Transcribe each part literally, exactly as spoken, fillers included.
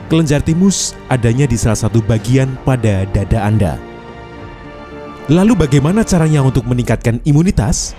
Kelenjar timus adanya di salah satu bagian pada dada Anda. Lalu bagaimana caranya untuk meningkatkan imunitas?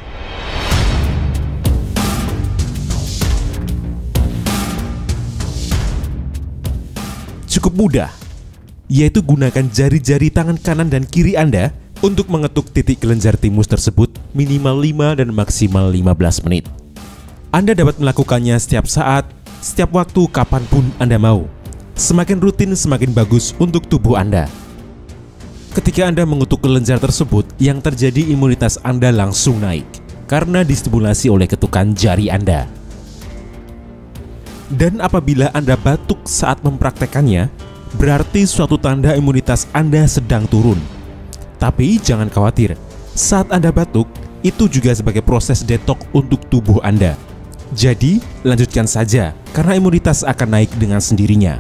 Cukup mudah, yaitu gunakan jari-jari tangan kanan dan kiri Anda untuk mengetuk titik kelenjar timus tersebut minimal lima dan maksimal lima belas menit. Anda dapat melakukannya setiap saat, setiap waktu, kapanpun Anda mau. Semakin rutin, semakin bagus untuk tubuh Anda. Ketika Anda mengetuk kelenjar tersebut, yang terjadi imunitas Anda langsung naik karena distimulasi oleh ketukan jari Anda. Dan apabila Anda batuk saat mempraktekannya, berarti suatu tanda imunitas Anda sedang turun. Tapi jangan khawatir, saat Anda batuk, itu juga sebagai proses detok untuk tubuh Anda. Jadi, lanjutkan saja, karena imunitas akan naik dengan sendirinya.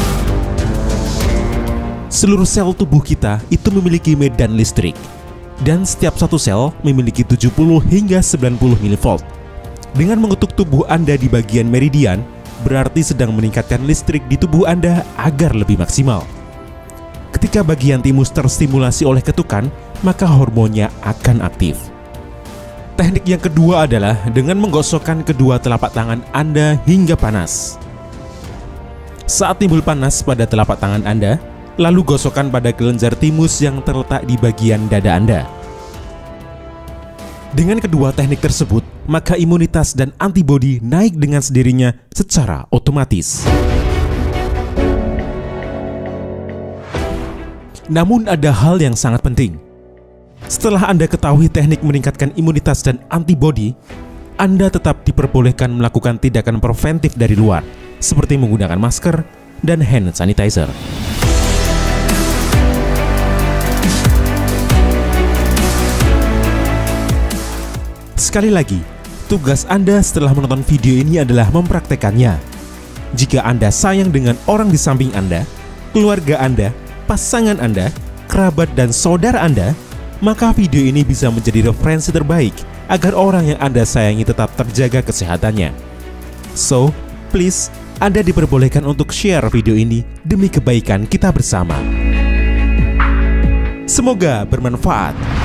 Seluruh sel tubuh kita itu memiliki medan listrik, dan setiap satu sel memiliki tujuh puluh hingga sembilan puluh milivolt. Dengan mengetuk tubuh Anda di bagian meridian, berarti sedang meningkatkan listrik di tubuh Anda agar lebih maksimal. Ketika bagian timus terstimulasi oleh ketukan, maka hormonnya akan aktif. Teknik yang kedua adalah dengan menggosokkan kedua telapak tangan Anda hingga panas. Saat timbul panas pada telapak tangan Anda, lalu gosokkan pada kelenjar timus yang terletak di bagian dada Anda. Dengan kedua teknik tersebut, maka imunitas dan antibodi naik dengan sendirinya secara otomatis. Namun ada hal yang sangat penting. Setelah Anda ketahui teknik meningkatkan imunitas dan antibodi, Anda tetap diperbolehkan melakukan tindakan preventif dari luar, seperti menggunakan masker dan hand sanitizer. Sekali lagi, tugas Anda setelah menonton video ini adalah mempraktekannya. Jika Anda sayang dengan orang di samping Anda, keluarga Anda, pasangan Anda, kerabat dan saudara Anda, maka video ini bisa menjadi referensi terbaik agar orang yang Anda sayangi tetap terjaga kesehatannya. So, please, Anda diperbolehkan untuk share video ini demi kebaikan kita bersama. Semoga bermanfaat.